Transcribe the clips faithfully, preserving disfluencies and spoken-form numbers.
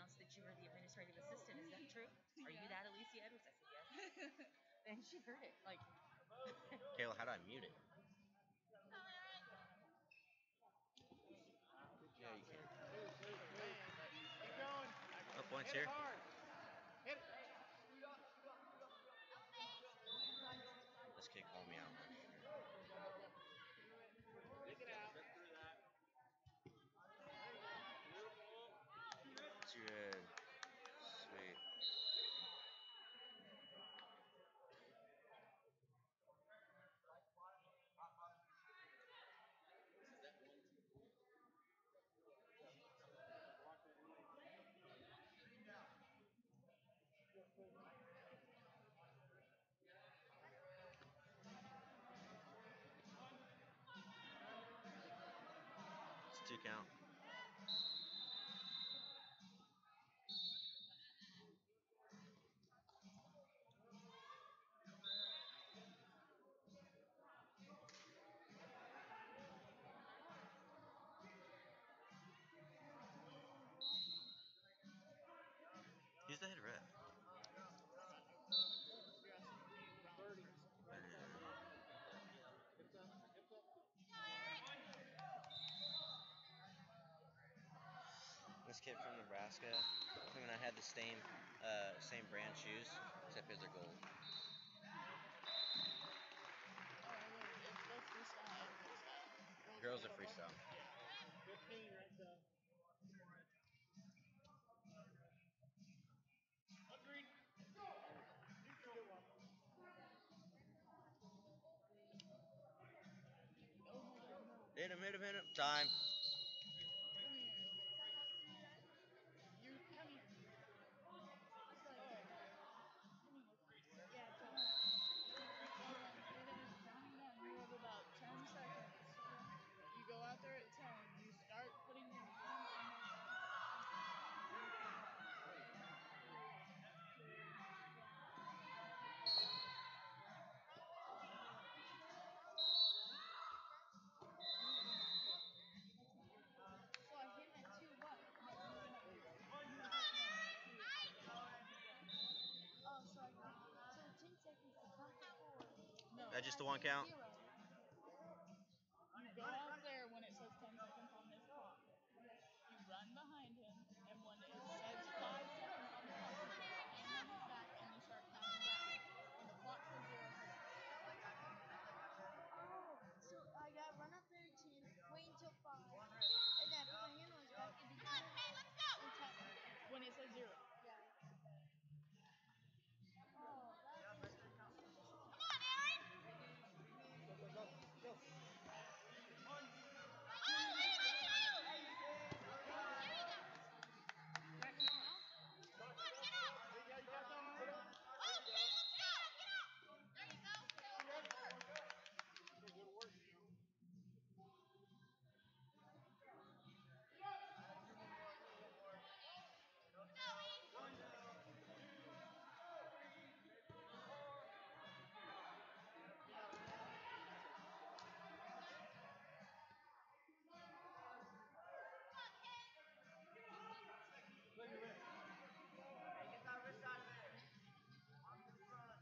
announced that you were the administrative assistant. Is that true? Are Yeah. you that Alicia Edwards? I said yes. And she heard it. Like, Kayla, how do I mute it? Yeah, you can. Keep going. No points Hit here. it hard. Hit it. This kid called me out. Take it out. It's good. Sweet. It's two count. He's the head ref. This kid from Nebraska, him and I had the same uh, same brand shoes, except his are gold. Girls are freestyle. fifteen right there. Agreed. Hit him, hit him, hit him. Time. Come here. You come here. Yeah, come on. And then it's counting down. You have about ten seconds. You go out there at ten. You start putting your hands on the So I hit him at two what? Oh, so I so ten seconds to count to four. No. That just the one count? Zero. You go out there when it says ten seconds on this clock. You run behind him, and when it says five seconds on the clock, you put your hand on his back and you start counting down. When the clock says zero, oh, so I got run up there at ten, wait until five, and then put my hand on his back and do ten. Let's go! When it says zero. Yeah. Oh, that is. Come on, Aaron! Go, go, go. Go. One. Oh, wait, wait, wait! There you go. Back it on. Come on, get up! Yeah, you got that one. Oh, okay, let's go! Get up! There you go. Good work, you know. Look at this. Hey, get that wrist out of there. On the front.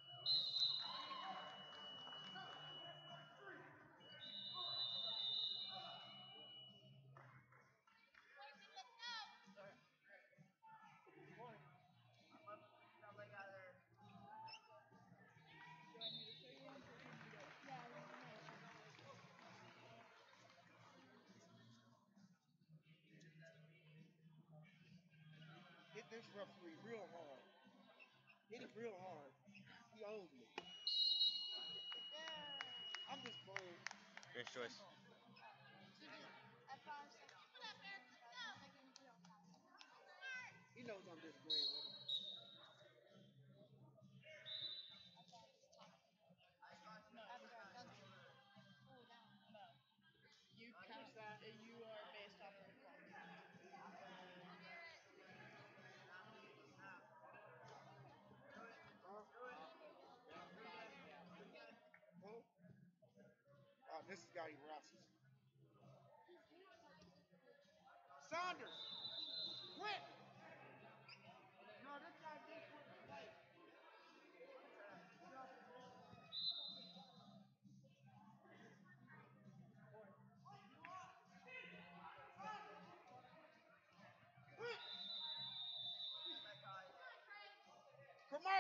Hit this referee real hard. Hit him real hard. He owes me. Yeah. I'm just playing. Great choice. So just at five seconds. He knows I'm just playing with him. No, after I've done it. Pull down. No. You count that. You are based off of the clock. Huh? Huh? Oh, this is guy he harasses. Saunders! Quick!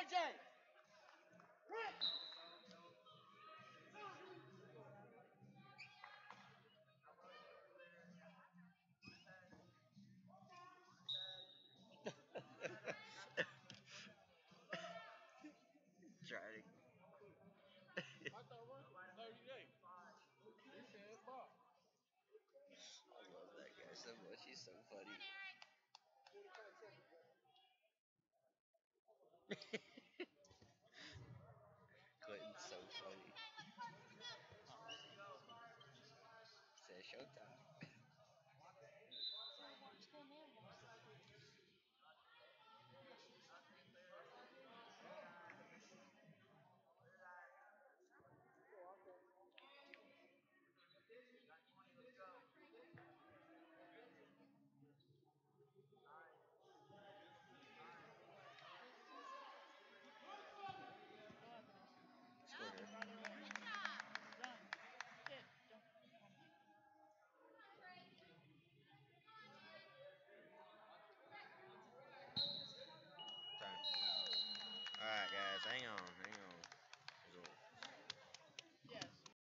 Trying to. I love that guy so much. He's so funny. Clinton's so funny. Says showtime.